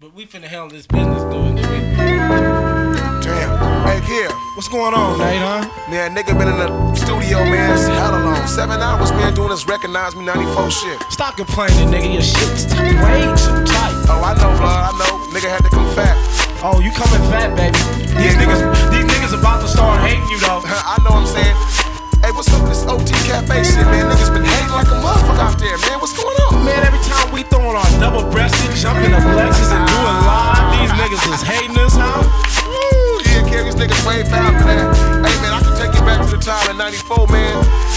But we finna handle this business, dude, nigga. Damn. Hey, Kid. What's going on, Nate, huh? Man, nigga been in the studio, man, it's hella long. 7 hours, man, doing this Recognize Me 94 shit. Stop complaining, nigga. Your shit's way too tight. Oh, I know, blood, I know. Nigga had to come fat. Oh, you coming fat, baby. These niggas about to start hating you, though. I know what I'm saying. Hey, what's up with this OT Cafe shit, man? Niggas been hating like a motherfucker out there, man. What's going on? Man, every time we throwing our double-breasted, jumping the Lexus and doing live, these niggas is hating us, huh? Woo, yeah, kid, these niggas way foul for that. Hey, man, I can take you back to the time in 94, man.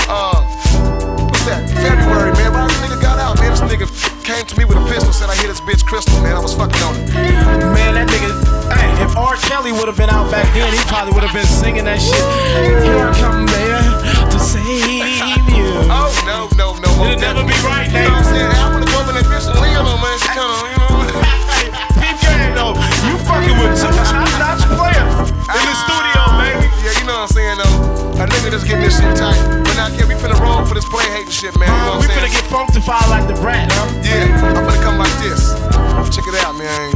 What's that? February, man. Right, this nigga got out, man. This nigga came to me with a pistol, said I hit this bitch Crystal, man. I was fucking on it. Man, that nigga, hey, if R. Kelly would have been out back then, he probably would have been singing that shit. Here I come, man, to save you. Oh, no. It'll never be right, Nate. You know what I'm saying? Hey, I'm gonna go over that bitch and leave her, man. She kinda, you know. Hey, peep game, though. You fucking with two top-notch players in the studio, baby. Yeah, you know what I'm saying, though. A nigga just getting this shit tight. But now, kid, we finna roll for this play hating shit, man. You know what I'm We saying? finna get funkified like the Brat, huh? Yeah, I'm finna come like this. Check it out, man.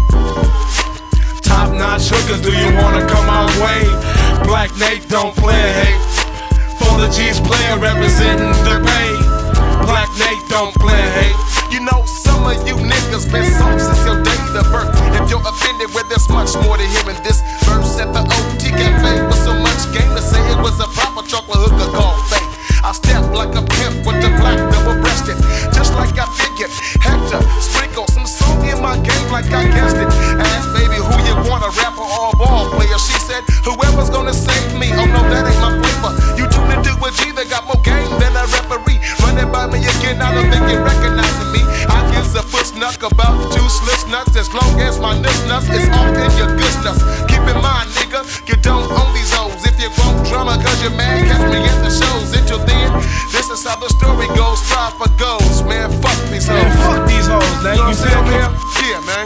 Top-notch hookers, do you wanna come our way? Black Nate don't play hate. For the G's player representing the Bay. Black Nate don't play hate. You know, some of you niggas been soft since your day of birth. If you're offended, well, there's much more to hearing this verse at the OT Cafe with so much game to say it was a proper chocolate hooker called Faye. I step like a pimp with the black double-breasted, just like I figured. Hector, sprinkle some song in my game like I guessed it. Ask baby who you want, a rapper or a ball player. She said, whoever's gonna save me. Oh no, that ain't my flavor. You tune into a G that got more game than a referee. Running by me again, I don't think you're recognizing me. I gives a foot snuck about 2 slips nuts. As long as my nuts is off in your good nuts. Keep in mind, nigga, you don't own these hoes. If you want drama cause you're mad, catch me at the shows. Until then, this is how the story goes. Strive for goals, man, fuck these hoes. Man, fuck these hoes, Nate. You know You what feel I'm me? saying, man? Yeah, man.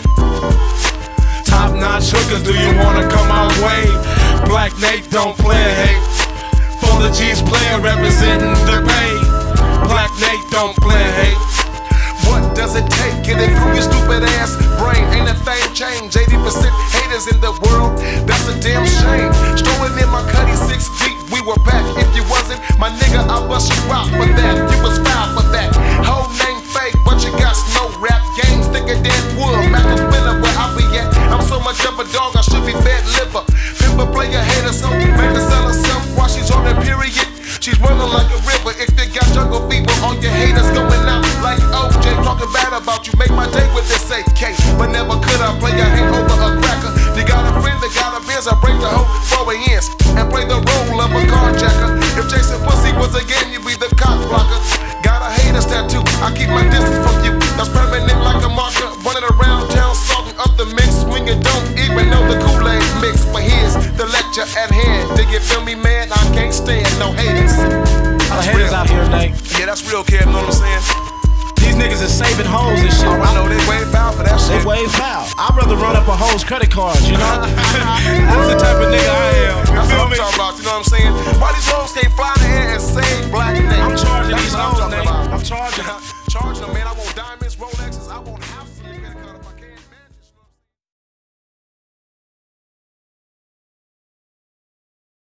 Top-notch hookers, do you wanna come our way? Black Nate don't play hate. For the G's player representing the Bay. Black Nate don't play hate. What does it take? Get it through your stupid ass brain. Ain't a thing changed. 80% haters in the world. That's a damn shame. Strolling in my cutty 6 deep. We were back. If you wasn't, my nigga, I bust you out for that. You was foul for that. Whole name fake, but you got no rap games. Thicker than wood. Master spinner where I be at. I'm so much of a dog, I should be fed liver. Pimper player hater, so make her sell herself while she's on that period. She's running like a river. If you got jungle fever, all your haters going out like OJ. Talking bad about you, make my day with this AK. But never could I play a hate over a cracker. You got a friend that got a biz, I break the whole 4 ends and play the role of a carjacker. If chasing pussy was a game, you be the cock blocker. Got a haters tattoo, I keep my distance from you. That's permanent like a marker. Running around town, salting up the mix. When you don't even know the Kool-Aid mix. But here's the lecture at hand. Do you feel me, man? I can't stand no haters. A lot of haters out here, Nate. Yeah, that's real, kid, know what I'm saying? These niggas is saving hoes and shit. Oh, I know, they way foul for that They shit. way foul. I'd rather run up a hoe's credit cards, you know? That's the type of nigga I am. That's You what feel I'm me? talking about, you know what I'm saying? Why these hoes can't fly in the air